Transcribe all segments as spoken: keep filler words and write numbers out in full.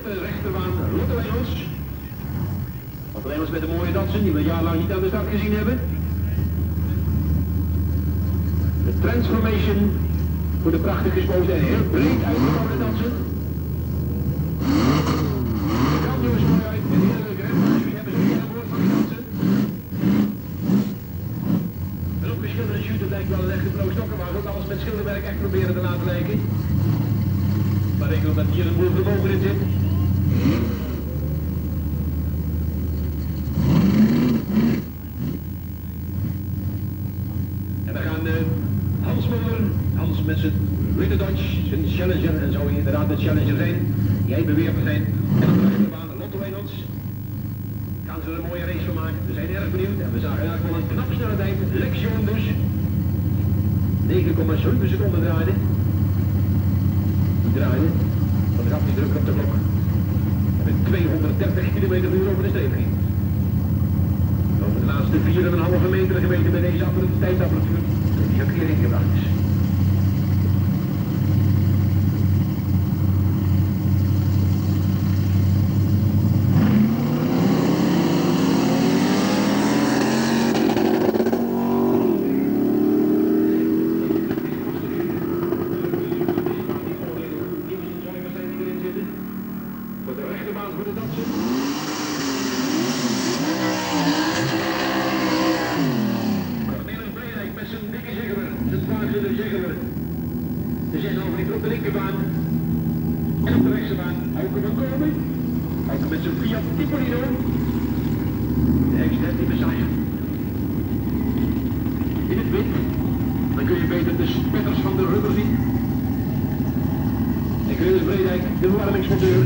de rechterbaan Lotto Engels. Lotto Engels met een mooie dansen die we een jaar lang niet aan de start gezien hebben. De Transformation voor de prachtig gespoten en heel breed uitgebouwde dansen. Grandioos mooi uit en heel leuk remmen. Jullie hebben ze hier aan boord van die dansen. En op verschillende shooten lijkt wel een echte pro-stokken, maar ook alles met schilderwerk echt proberen te laten lijken. Maar ik wil dat hier een boel vermogen in zit. En dan gaan uh, Hans Muller, Hans met zijn Witte Dodge, zijn Challenger, en zou hij inderdaad de Challenger zijn, die hij beweert te zijn. En op de rechterbaan de Lotto Engels. Gaan ze er een mooie race van maken. We zijn erg benieuwd en we zagen eigenlijk wel een knap snelle tijd. Lexion dus. negen komma zeven seconden draaide. Die draaide. Dan gaf hij druk op de klok. En met tweehonderddertig kilometer per uur over de streep ging. Over de laatste vier komma vijf meter gemeten bij deze tijdsapparatuur. Die ook hier ingebracht is. De verwarmingsmotor.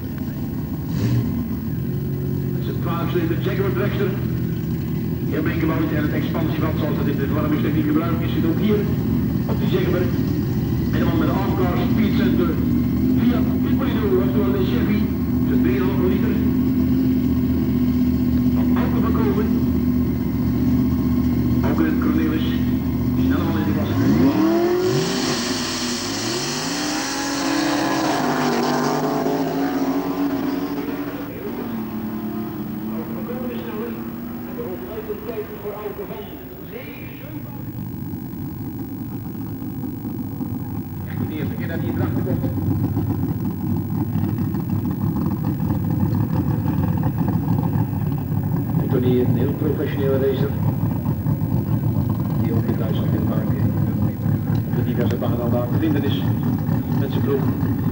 Dat is een twaalf-cilinder Jaguar Dragster. Hiermee ingebouwd en het expansievat zoals dat in de verwarmingstechniek gebruikt is, zit ook hier op de Jaguar. En dan met de Armcar Speed Center Fiat Pipolino, oftewel de Chevy, dus drie komma vijf liter. Van auto van komen. Ook in het Cornelis, snel al in de klasse. Echt de eerste keer dat hij erachter komt. Anthony, een heel professionele racer. Die ook in Duitsland wil maken. De diverse banen al daar te vinden is met zijn ploeg.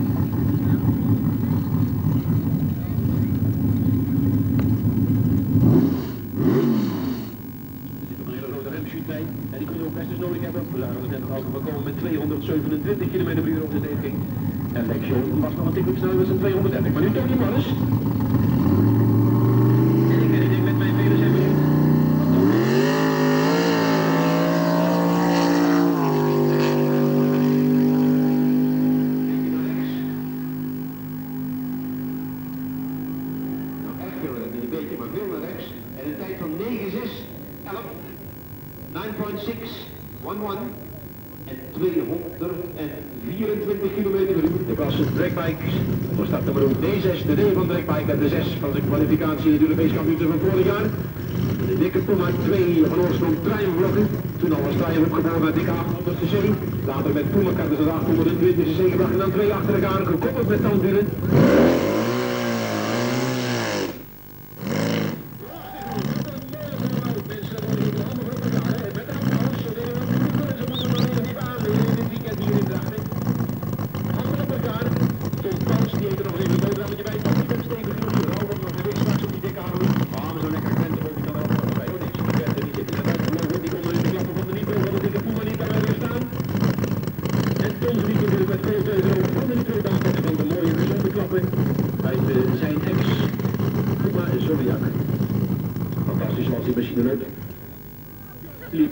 En die kunnen ook best eens nodig hebben. We zagen het net nog over komen met tweehonderdzevenentwintig kilometer per uur over de streep ging. En Lexion was nog een tikje sneller dan zijn tweehonderddertig. Maar nu Tony Morris. En ik, ik denk met mijn vele zijn benieuwd. Beetje naar rechts. Nou echt veel, niet een beetje, maar veel naar rechts. En een tijd van negen zes elf. nine point six one one en tweehonderdvierentwintig kilometer per uur. De klasse Dragpike, onder startnummer D zes, de D van Dragpike en de zes van zijn kwalificatie in het Europees kampioenschap van vorig jaar. De dikke Puma twee van oorsprong Triumph-blokken. Toen al was Triumph opgeboren met dikke achthonderdste C. Later met Puma hadden ze de achthonderdtwintigste C gebracht en dan twee achter elkaar gekoppeld met tandwielen. Fantastisch zoals die machine loopt. Liep.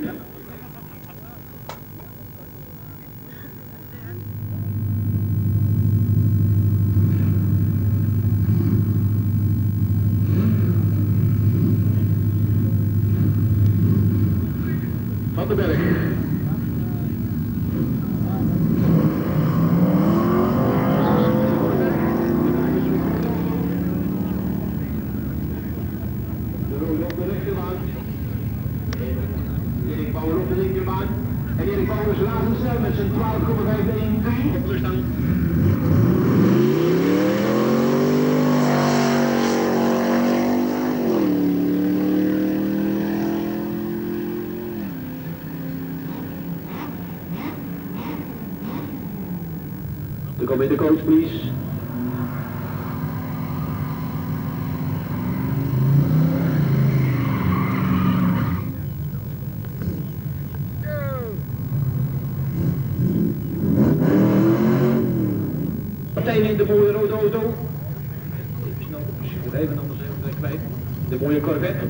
Van den Berg. Welcome in the coach, please. Partij in de mooie rode auto. Even snel, misschien even anders even kwijt. De mooie Corvette.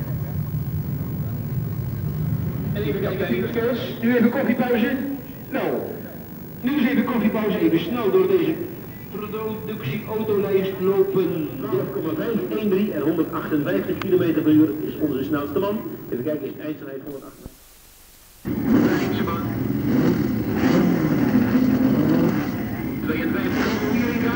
En even kijken, Piers, nu even koffiepauze. Nou, nu is even koffiepauze, even snel door deze productie-autolijst lopen. twaalf komma vijf een drie en honderdachtenvijftig kilometer per uur is onze snelste man. Even kijken, is de eindsnelheid honderdachtenvijftig. Linkse man. tweeënvijftig Amerika.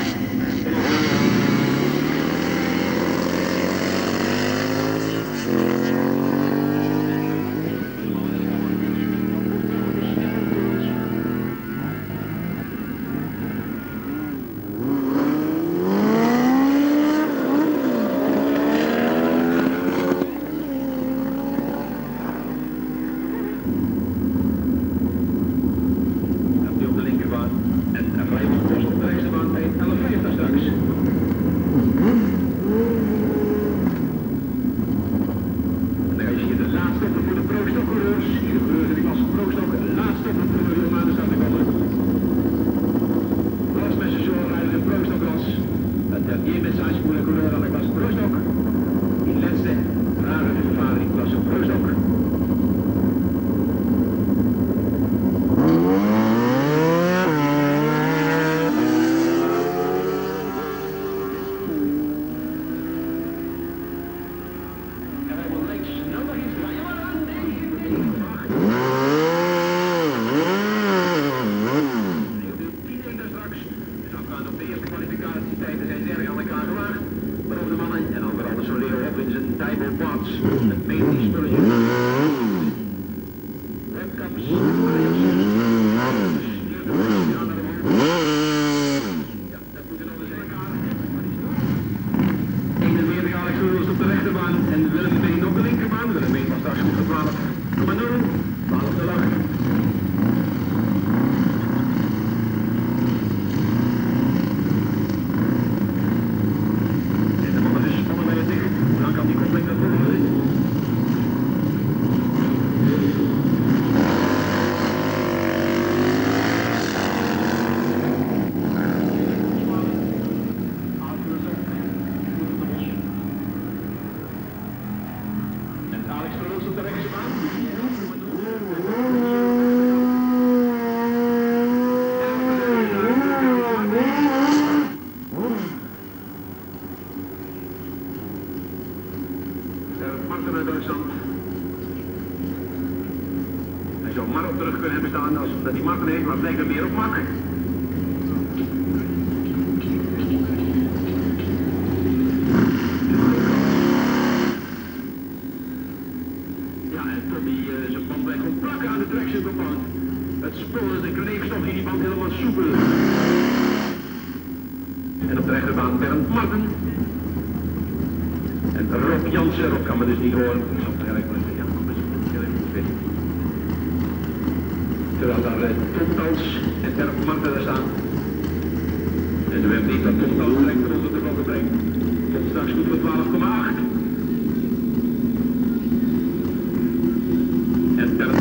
Hij zou maar op terug kunnen hebben staan als dat hij makken heeft, maar het lijkt er meer op mak. Ja, en Tommy uh, zijn band blijft gewoon plakken aan de traction compound. Het spoor is de kleefstof in die band helemaal soepel. En op de rechterbaan Bernd Marten. En Rob Jansen, Rob kan me dus niet horen. Ik zal het eigenlijk wel even, ja, kom eens, even niet terwijl daar uh, Tom Tals en Bernd Marten daar staan. En ze hebben niet dat Tom Tals direct onder de blokken brengt. Tot straks goed voor twaalf komma acht. En Bernd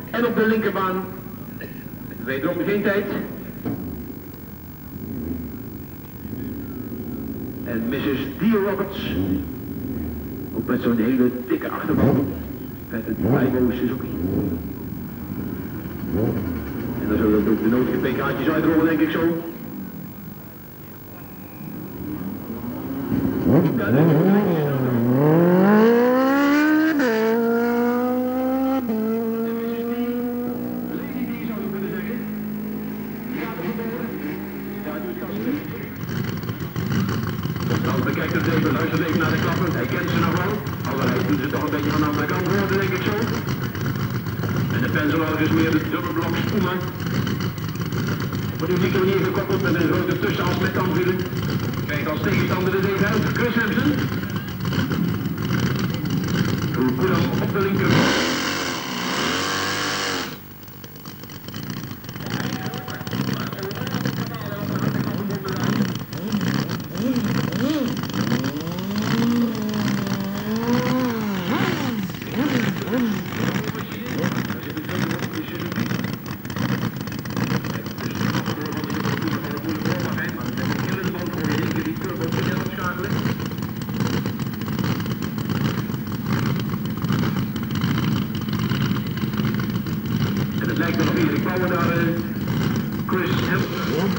En op de linkerbaan, wederom geen tijd. En missus D. Roberts, ook met zo'n hele dikke achterband, met het Aibo Suzuki. En dan zullen ook de nodige P K'tjes uitrollen, denk ik zo. Ja, dat is Bekijk het even, luister even naar de klappen, hij kent ze nog wel. Allerlei doen ze toch een beetje van de andere kant worden, denk ik zo. En de penselorg is meer de dubbelblok Spuma. Wordt op die manier gekoppeld met een grote tussenhals met tandwielen. Krijgt als tegenstander de degen uit, Chris Hampson. Koelam op de linkerkant. Lijkt er nog Erik Bouwer naar uh, Chris Hampson.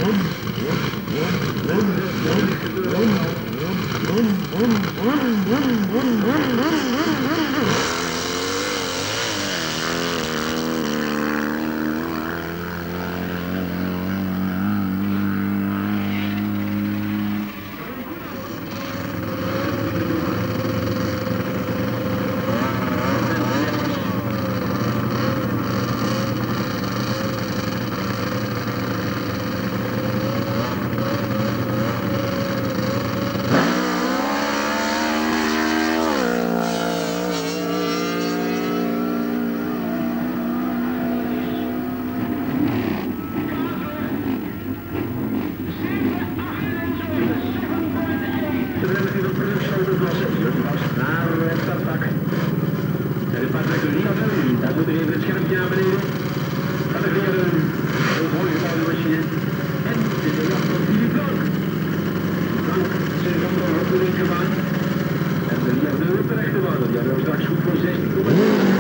Daar moet er even het schermpje naar beneden. Dan er weer een heel mooi gebouwde machine. En dit is de jacht van Philip Blank. Blank zit dan op de linkerbaan. En de derde op de rechterbaan. Die hadden we straks goed voor zestien komma negen.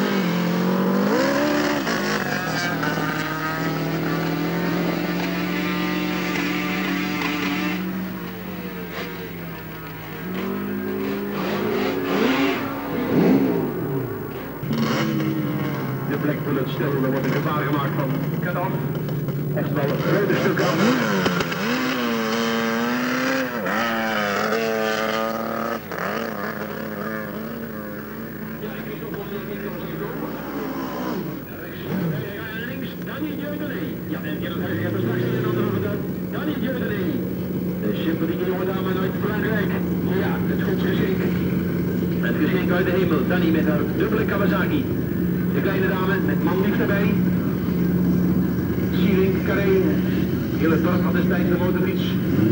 Blackbullet stil, er wordt een gevaar gemaakt van cut-off. Oftewel een rode stuk af. Ja, ik weet nog wel niet wie er komen. Rechts, links, Danny Jurgenay. Ja, en Gerrit Huijs heeft er straks een en ander over gedaan. Danny Jurgenay. De sympathieke jonge dame uit Frankrijk. Ja, het godsgeschenk. Het geschenk uit de hemel. Danny met haar dubbele Kawasaki. De kleine dame met manlief erbij. Sieling, Kareen. Hele dorp had destijds de motorfiets.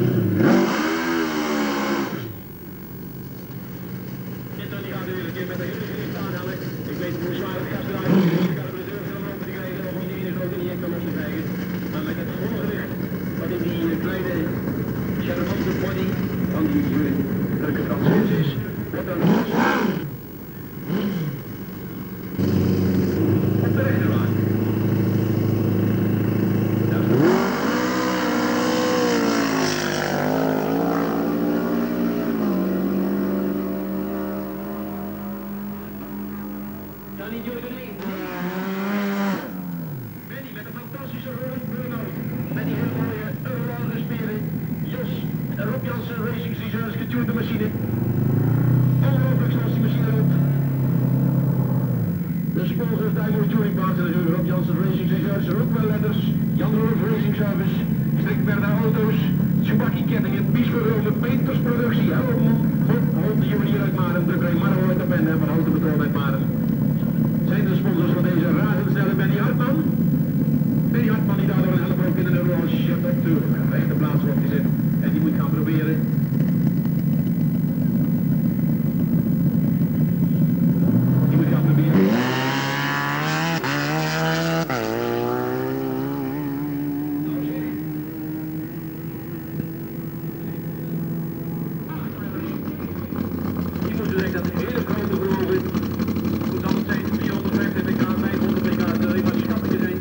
Dit dan die gaat nu weer een keer met een hele gewicht aanhalen. Ik weet hoe zwaar het gas draait. Ik kan hem de deur van open te krijgen om die ene grote injector los te krijgen. Maar met het volle gewicht wat in die kleine charmante body van die drukke Fransoos is, wordt er los. Danny Jurgenay. Benny met een fantastische rode burn-out. Met die heel mooie Eurolande spieren. Jos en Rob Jansen Racing Reserves getunede machine. Ongelooflijk zoals die machine loopt. De sponsors Daimler Touring Parts en natuurlijk Rob Jansen Racing Reserves, Rockwell Letters, Jan Rolf Racing Service, Strikberda Auto's, Tsubaki Kettingen, Biesver Rome, Peters Productie, Helmond, Holt de Juwelier uit Maren, de Grey Marrow uit de Bende en van Houten Beton uit Maren. Zijn de sponsors van deze razendsnelle Benny Hartman. Benny Hartman die daardoor een helper ook in een Euro shirt op de rechte plaats wordt gezet. En die moet gaan proberen. Die moet gaan proberen. direct dat hele grote geloof ik. Hoe zal het zijn? vierhonderdvijftig pk, vijfhonderd pk, dat zal even wat schattingen zijn.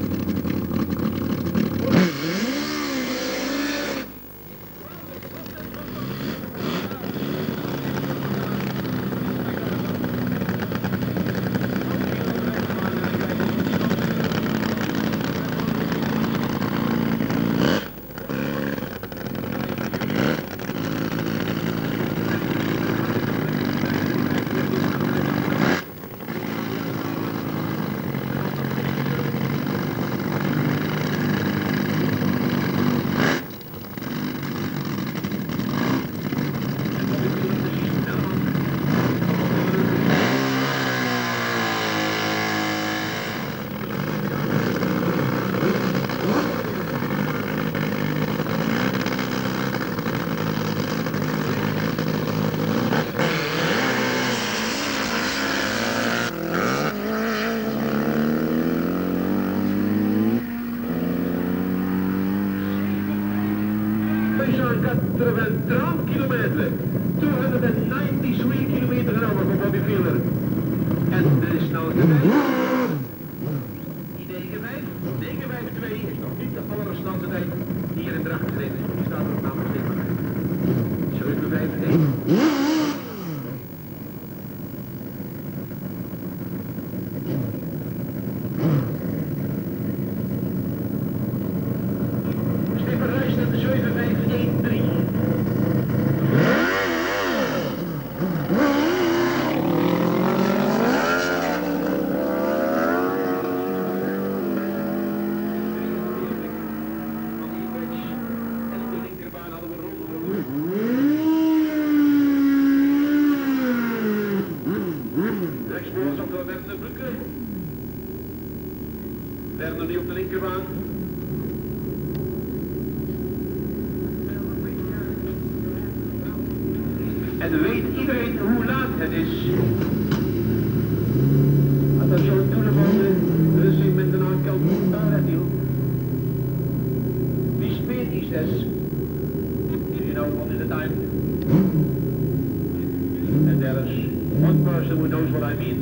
quatre-vingt-trente kilometer, tweehonderdnegenentachtig kilometer per uur voor Bobby Fielder. En de snelste tijd, die D G vijf, D G vijf twee is nog niet de allersnelste tijd hier in Drachten gereden. Die staat er ook namelijk stil. zeven vijf één. Werner nu op de linkerbaan. En weet iedereen hoe laat het is? Attention to the ball, the segment and on Kelvin Taradiel. Wie speed is this? Do you know what is the time? And there is one person who knows what I mean.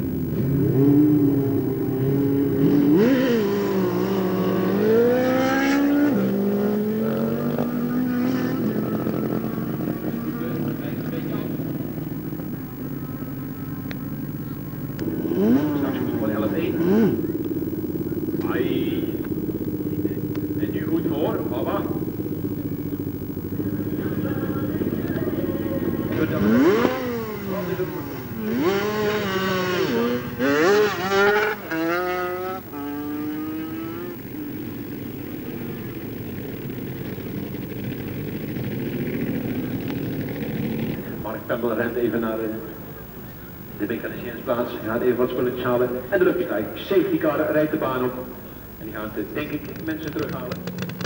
Pembel rent even naar de, de mechaniseringsplaats, gaat even wat spulletjes halen en de luchtstijk. Safety car rijdt de baan op en die gaat denk ik mensen terughalen.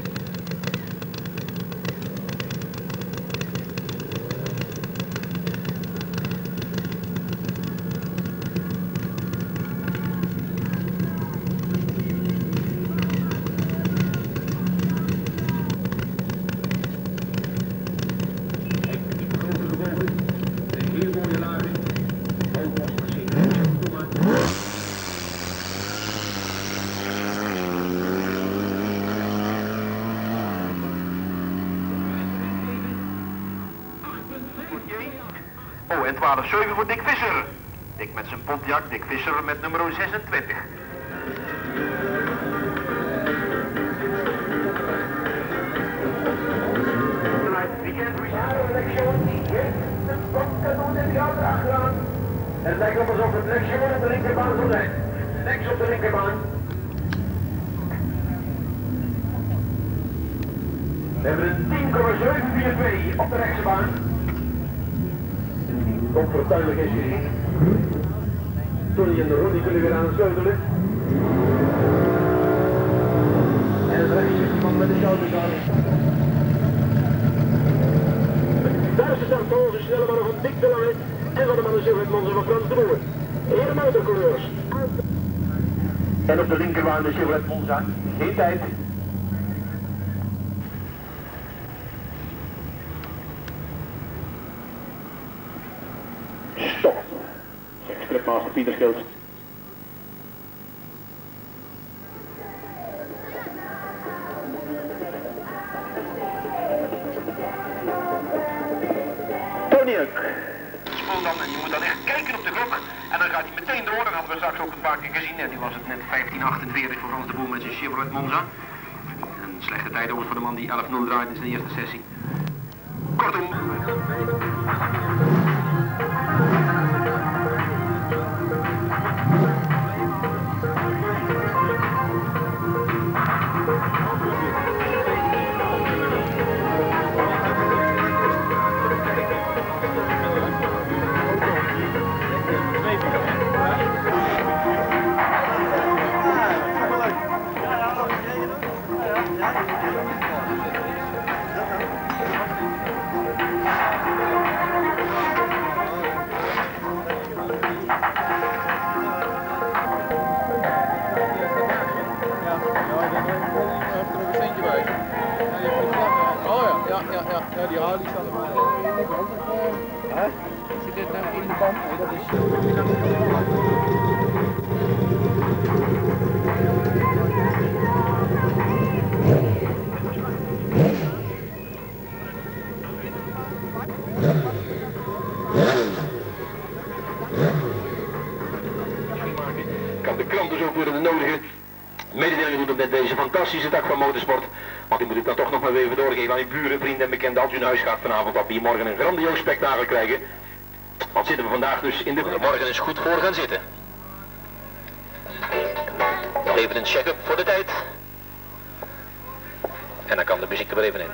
Oh, en twaalf zeven voor Dick Visser. Dick met zijn Pontiac, Dick Visser met nummer zesentwintig. Het lijkt op alsof het niks gewoon op de linkerbaan zal zijn. Niks op de linkerbaan. We hebben een tien komma zeven vier twee op de rechtse baan. Comfortabel is gezien. Tony en Ronnie kunnen weer aan het sleutelen. En het rechts is iemand met de schoudergang. Daar is de start voor onze snelle mannen van Dick de Lange en van de mannen Silvert Monsen van Frans de Boer. Heer motorcoureurs. En op de linkerbaan de Silvert Monza. Geen tijd. stop, zegt stripmaster Pieter Schild. Toniuk. Spoel dan en je moet dan echt kijken op de klok. En dan gaat hij meteen door. Dat hadden we straks ook een paar keer gezien. En nu was het net vijftien achtenveertig voor Frans de Boer met zijn Chevrolet Monza. Een slechte tijd over voor de man die elf nul draait in zijn eerste sessie. Kortom. Ja, die Harley staat er maar in de band. Hè? Zit dit nou in de band? Nee, dat is... Kan de krant dus ook worden de nodige mededelingen doen met deze fantastische tak van motorsport. Want die moet ik dan toch nog maar even doorgeven aan uw buren, vrienden en bekenden als u naar huis gaat vanavond, dat we hier morgen een grandioos spektakel krijgen. Want zitten we vandaag dus in de... Morgen eens goed voor gaan zitten. Nog even een check-up voor de tijd. En dan kan de muziek er weer even in.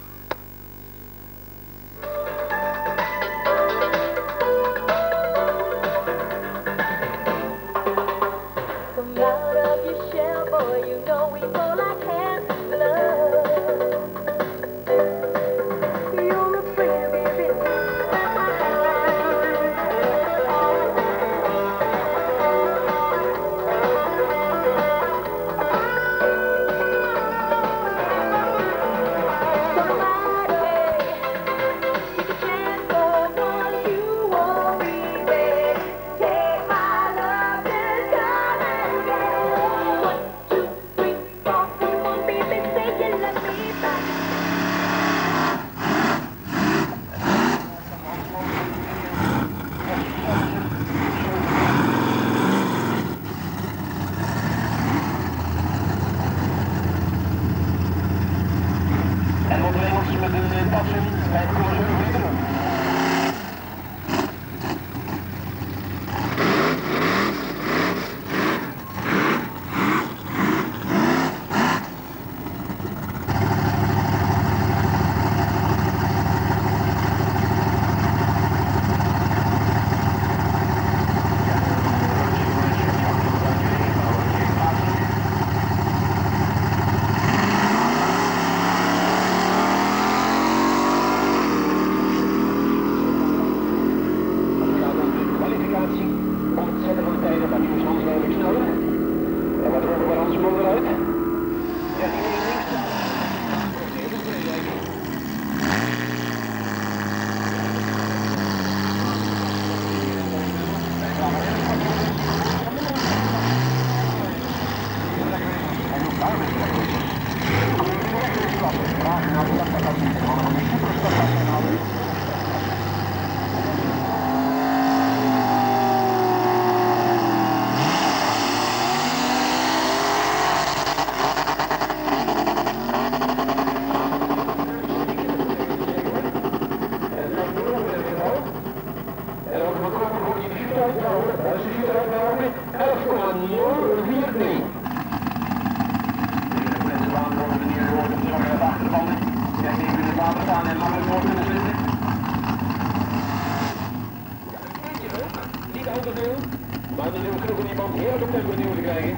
Maar dan kunnen we die band heerlijk op temperatuur te krijgen.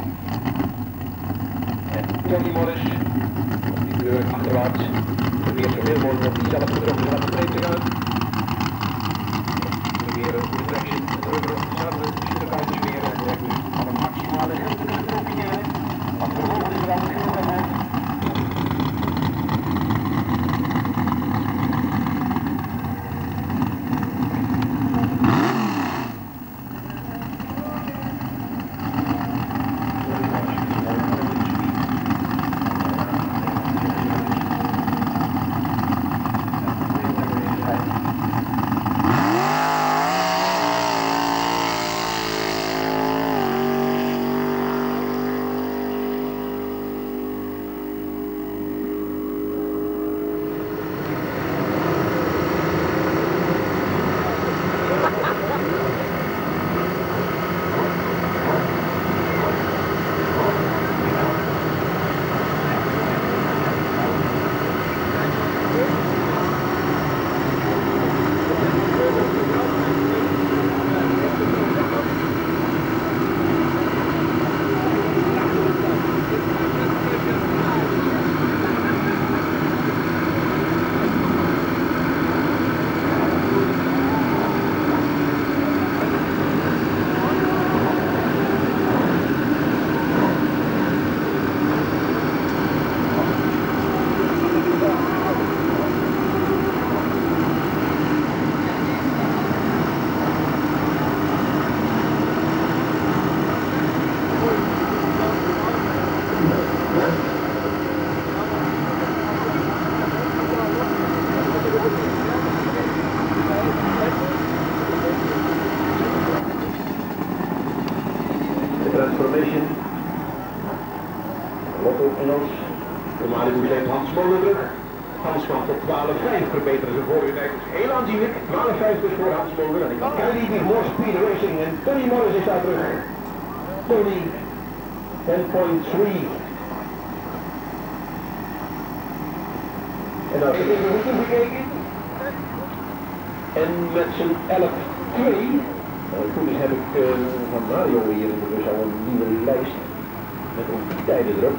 En Tony Morris, die kleur achterwaarts, probeert zoveel mogelijk op diezelfde gedroogde zwarte streep te gaan. Proberen de traction en de rubber op dezelfde stukken te smeren en direct nu van een maximale hilte te kunnen profiteren. Want vervolgens is er al een heel moment. Information. Lotto Engels. Tomalis betekent Hans Molenbrug. Hans kwam tot twaalf vijf verbeteren zijn vorige tijd. Dus heel aanzienlijk. twaalf vijf dus voor Hans Molenbrug. En ik kan Kennedy die More Speed Racing en Tony Morris is daar terug. Tony ten point three. En dan heb ik even goed gekeken. En met zijn elf twee. Nou, toen heb ik uh, van Mario hier dus al een nieuwe lijst met onze tijden erop.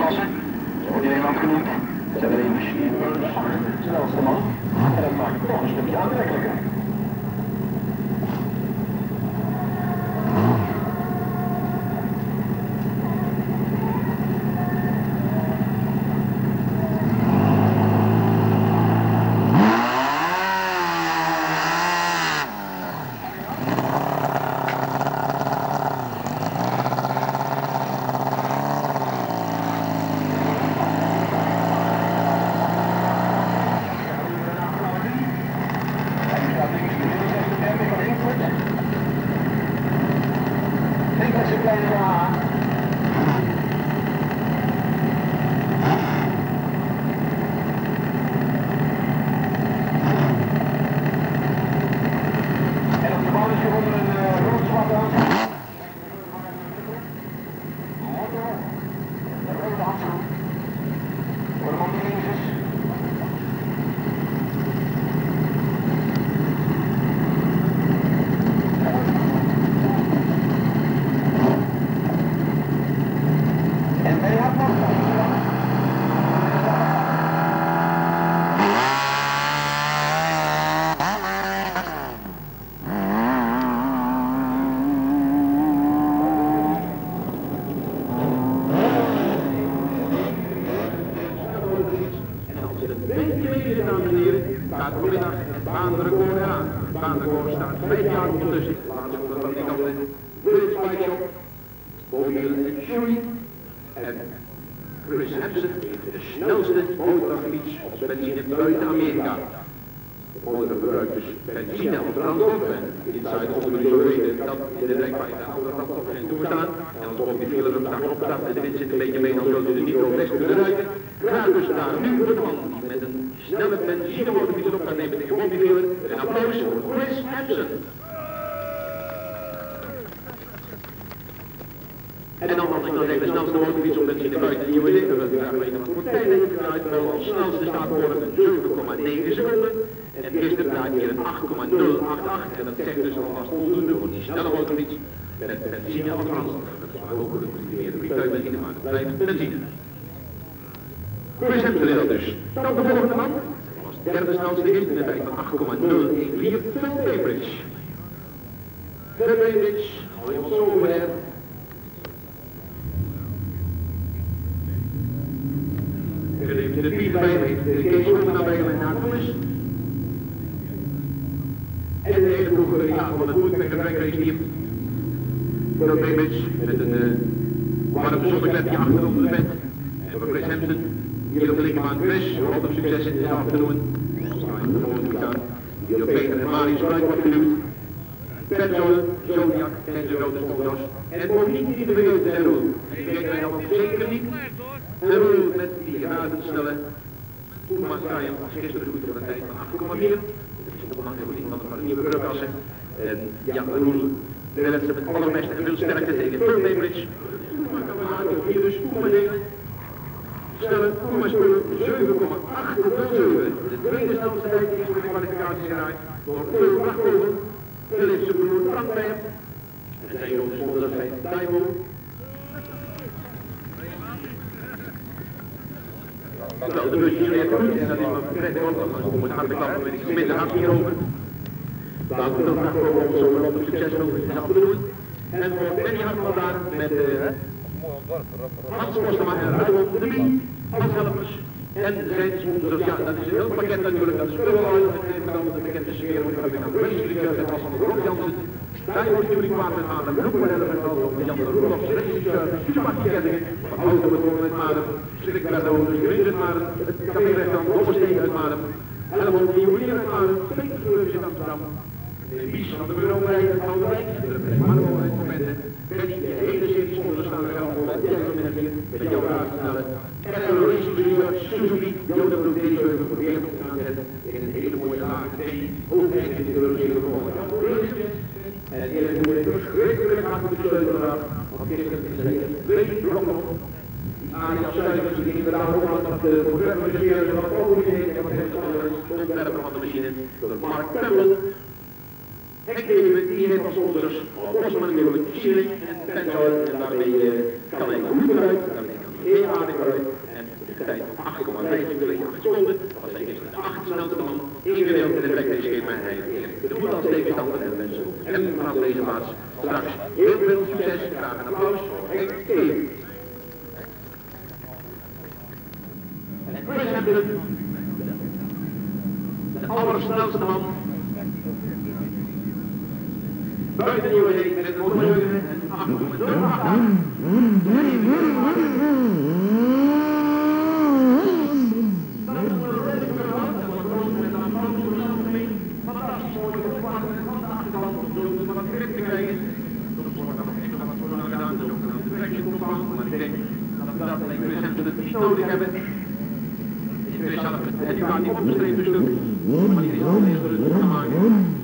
klasse. Zo wordt in Nederland genoemd. Ze hebben een machine Burns, de snelste man. En dat maakt het toch een stukje aantrekkelijker. Chris Hampson heeft de snelste motorfiets op benzine buiten Amerika. De motor gebruikt dus benzine als brandstof en in het zuiden konden we zo weten dat in de rijkwijde andere brandstof geen toestaan. En als we op die file straks opstaat en de wind zit een beetje mee, dan zullen we niet op rechts kunnen rijden. Graag dus daar nu voor de man die met een snelle benzine motorfiets op gaat nemen tegen Bobby Filler. Een applaus voor Chris Hampson. En dan als ik dan zeg de snelste motorfiets op benzine buiten de U S A, dan wil ik graag weten wat voor tijd heeft gedraaid. Wel als snelste staat voor een zeven komma negen seconden. En het eerste draait hier een acht komma nul acht acht. En dat zegt dus alvast voldoende voor die snelle motorfiets met benzine als brandstof. Dat is maar ook een geïntegreerde vliegtuigbenzine, maar dat blijft benzine. Chris Hampson is dat dus. Dan de volgende man. Dat was de derde snelste in de tijd van acht komma nul een vier. Phil Bainbridge. Phil Bainbridge, al iemand zo over hem. De de vierde bij heeft de Kees Hoogman bij hem en Nakoelis. En de hele ploeg ja, van het Woodpecker Drag Race team. Phil Bainbridge met een uh, warm zonneklepje achter op de vent. En voor Chris Hampson, hier op de linkerbaan Chris, wat op succes in de afternoon. Die op Peter en Marius Wright wordt geduwd. Petzonen, Zodiac en zijn grote sponsors. En voor niet niet te vergeten zijn Roel. Die vergeten wij nog zeker niet. En Roel met die razendsnelle Puma Science als gisteren goed voor een tijd van acht komma vier. Dat is nog een goed iemand van de nieuwe Euroclasse. En ja, Roel, we wensen met allerbeste en veel sterkte tegen Phil Bainbridge. Hier dus Puma delen. Snelle Puma spullen zeven komma achtenzeventig. De tweede snelste tijd is voor de kwalificatie geraaid door Phil Wachtkoven. Phil heeft zijn broer Frank bij hem. En zijn grote sponsors zijn Daimon. Nou, de busjes weer goed en dat is maar prettig, want als we om het harde klappen weet ik minder hard hierover. Laten we dan vragen om zo'n op succes is af te doen. En voor Benny Hartman daar met uh, Hans Postema en Raymond de Bie als helpers. En zijn sponsors, ja, dat is een heel pakket natuurlijk, dat is Pulloil, en dan de bekende sfeer, want ik heb een Racing-shirt, dat was van de Rob Jansen. Daar wordt natuurlijk kwaad met Maarten, Roepenheller en dan de Jan de Roelofs Racing-shirt, Schumacher-kettingen, van Automotoren met Maarten, Strikbreddozen, Grins met Maarten, het café-restaurant Dobbelsteen uit Maarten, Helmond de Juwelier uit Maarten, Petersburg in Amsterdam, de Bies van de Bureauwijk uit Ouderwijk, de Marco uit Momenten, Benny, de hele serie sponsors staan er al voor, de Gentleman hier, met jouw raadsnelle, en de Racing-shirt, Suzuki, Jodebroek D zeven voor weer op aanzetten, in een hele mooie lage T, ook in de Eurozee voor en eerlijk moet ik verschrikkelijk hard op de sleutel eraf, want gisteren is er twee blokken op. Die Arias Zuiders die inderdaad ook aan dat de programma-regisseur van het overheden en wat heeft het ontwerpen van de machine door Mark Pemble. Hekleven, die heeft als sponsors Bosman natuurlijk Schilling en Penzoil en daarmee kan hij goed eruit, daarmee kan één adem uit en de tijd van acht komma vijfentwintig seconden was hij gisteren de achtste snelste man ingedeeld in het wegweegschema. Hij heeft de voet als tegenstander en mensen op hem vanaf deze plaats straks heel veel succes. Graag een applaus voor Henk Keeling. En Chris Hampton, de allersnelste man buiten de Nieuwe Zee met het motor en acht komma acht. Fantastisch mooi op de achterkant om zo wat grip te krijgen. Soms wordt dat echt wel wat voor lang gedaan, dus ook een traction opvang, maar ik denk dat we dat alleen Chris Hampton het niet nodig hebben. Chris zelf, en die gaat niet op de streep dus doen, maar die is al eerst door het boek gaan maken.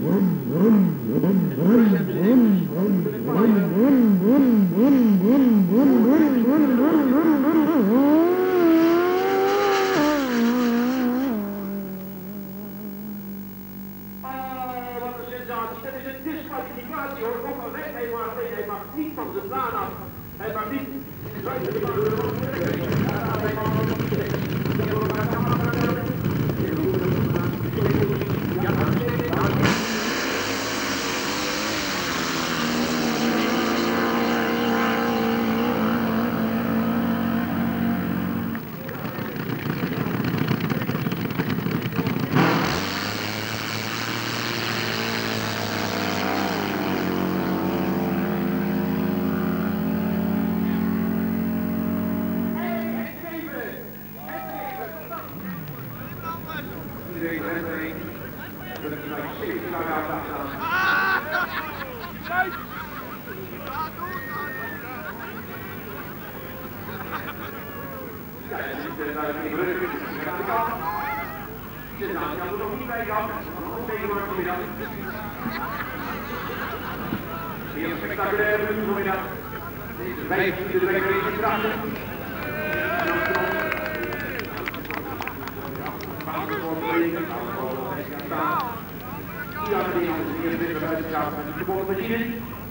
Chris Hampton hij mag niet van zijn baan af. Hij mag niet. Heel spectaculaire minuut vanmiddag. Deze vijftiende de week is krachten. Ja, de eerste keer weer buiten gaat met de geboren machine.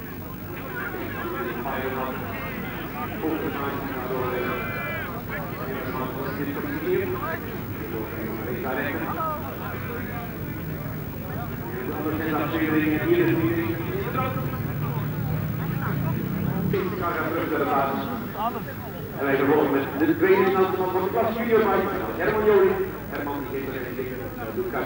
En wij vervolgen met de tweede snelste man van de klas videobike, Herman Joling. Herman die geeft er even dingen, dat doet kan.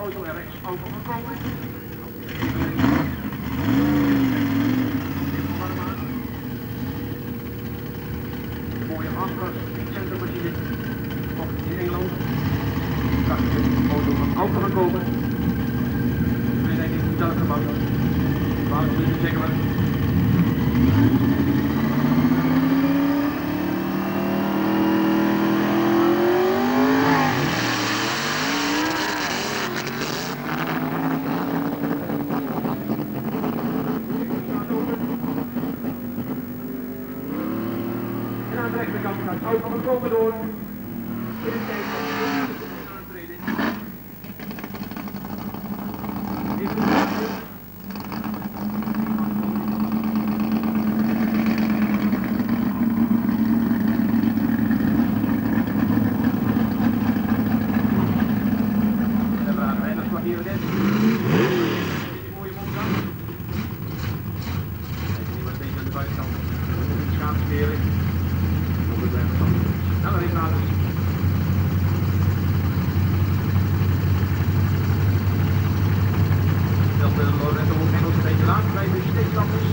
auto er rechts overgekomen. De mooie Aspas fietscentermachine. Mocht in Engeland. Prachtige auto van auto gekomen. Wij zijn niet zelf gebouwd. Waarom niet zeggen we? aan de rechterkant gaat auto van komen door. In het tijd van de aantreden. Heeft de en waar rijders van hier net. Die mooie mondgang. Kijk, die was een beetje aan de buitenkant. Schaamsperen. Sneller in laten. Dat de Lorenzo Engels een beetje laat bij de steekstappers.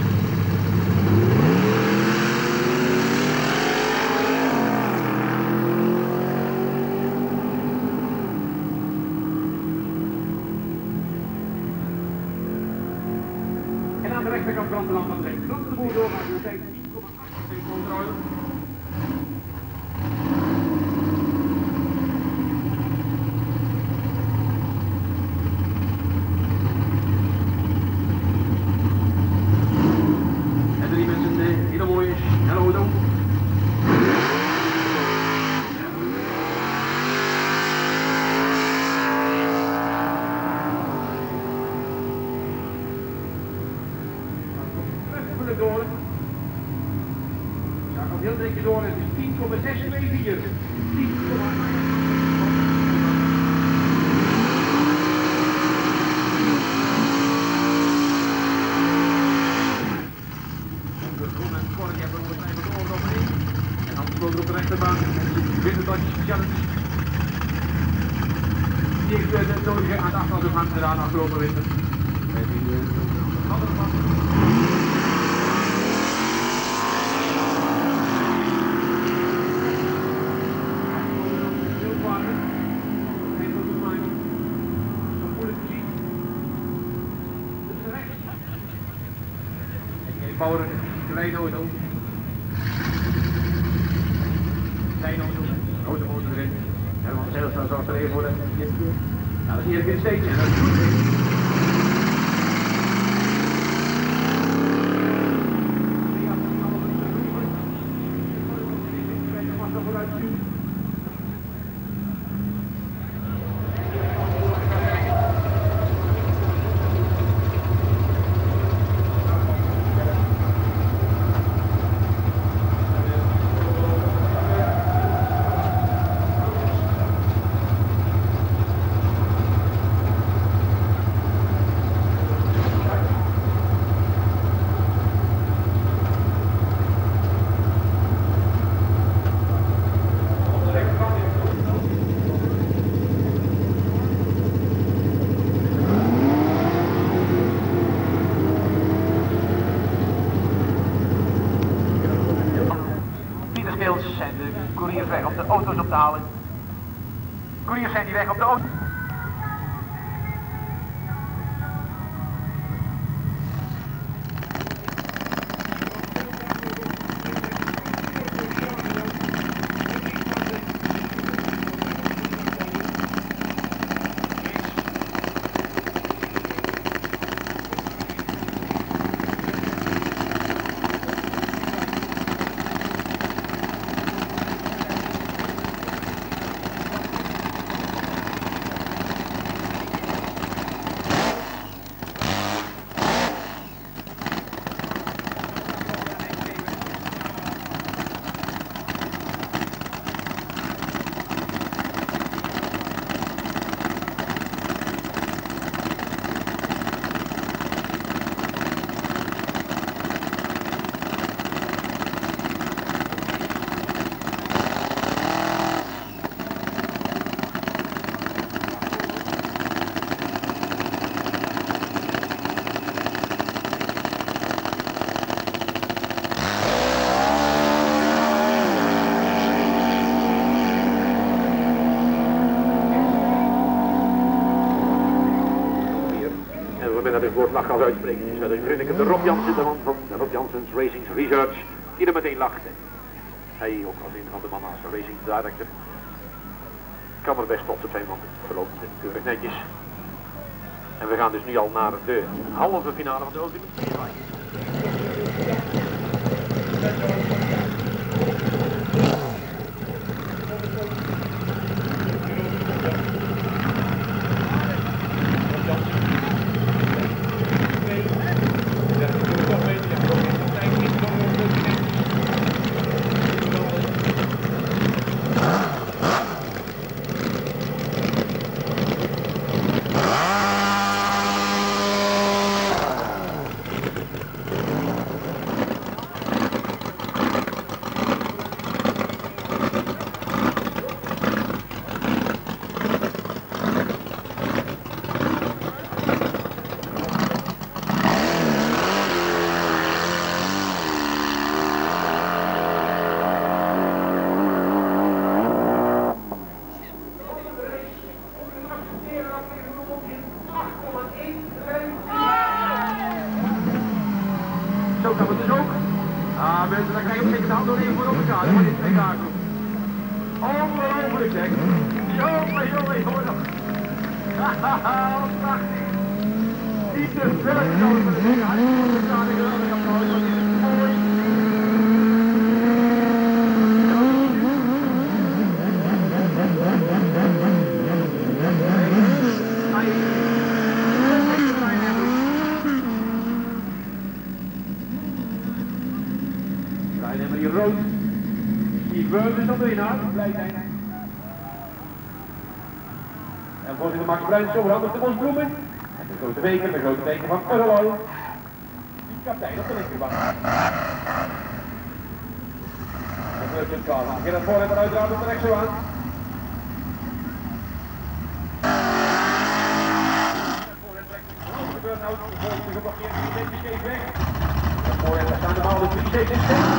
En aan de rechterkant van de land van de Grote de boer door naar de tijd tien komma acht controle. Door. Ja, komt heel netjes door. Het is tien komma zes twee vier. tien komma zes. De groen en Kork hebben we even de oren overheen. En dan speelt er op de rechterbaan. Witte Dodge Challenge. Die heeft het nodige aan de achterkant van gedaan afgelopen winter. Met die andere van. Bouwer, een kleine auto. Kleine auto, grote auto erin. Herman Zijlstra zorgt er even voor dat het eerste keer. Nou, dat is hier een steeds en dat is goed. Zijn de couriers weg op de auto's op te halen. Couriers zijn die weg op de auto. dat ik woord lach als uitspreken. Dus dat ik grin ik de Rob Jansen, de man van Rob Jansen's Racing Research, die er meteen lachte. Hij ook als een van de mannen als de Racing Director. Kan er best trots op zijn, want het verloopt keurig netjes. En we gaan dus nu al naar de halve finale van de Ultimate Speedway. Zo kan het dus ook. Ah, mensen, dan krijg je zeker de hand door even voor elkaar. Dat wordt niet twee kaart doen. Ongelooflijk, zeg. Jongen, jongen, jongen. Haha, wat prachtig. Niet te veel zouden van de dingen. Hij is de kaart in de andere kant van het is mooi. Rijnhemmer hier rood. Steve Burns is dan de winnaar. Blij zijn. En voorzitter Max Bruins overhandigt de bosbloemen. En de grote beker, de grote beker van Urlo. Die kapitein op de linkerbaan. En terug in Karl. Gerard Voorhemmer uiteraard op de rechts zo aan. Voorhemmer trekt de grote burn-out. De voorzitter geblokkeerd. Die een beetje scheef weg. Voorhemmer staan de bal de drie steeds in steeds.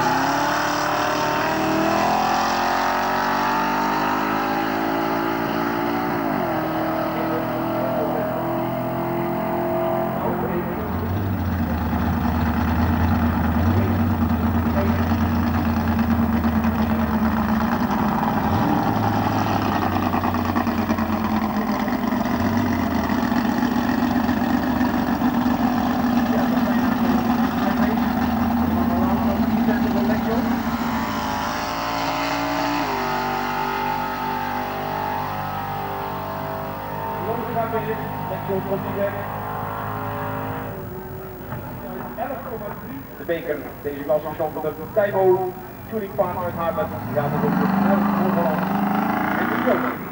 De beker, deze klas van van de Tijbo Tuning Partner uit Haarlem. Ja, dat is het elf Noord-Holland. En de Joker.